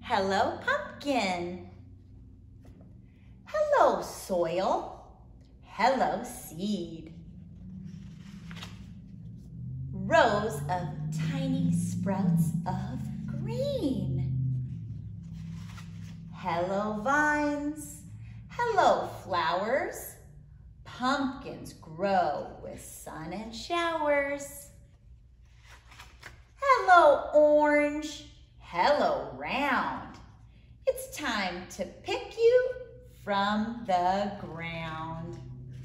Hello, pumpkin. Hello, soil. Hello, seed. Rows of tiny sprouts of green. Hello, vines. Hello, flowers. Pumpkins grow with sun and showers. Hello, orange. Hello, round. It's time to pick you from the ground.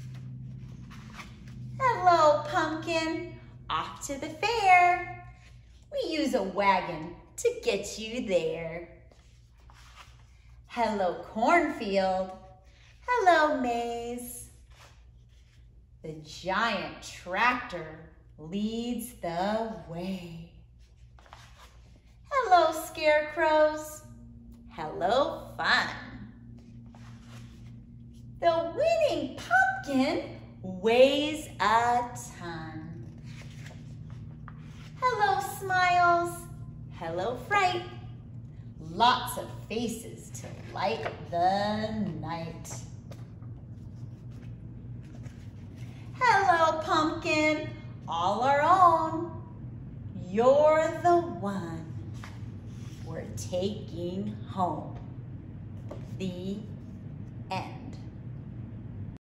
Hello, pumpkin. Off to the fair. We use a wagon to get you there. Hello, cornfield. Hello, maize. The giant tractor leads the way. Hello, scarecrows. Hello, fun. The winning pumpkin weighs a ton. Hello, smiles. Hello, fright. Lots of faces to light the night. Hello, pumpkin, all our own. You're the one we're taking home. The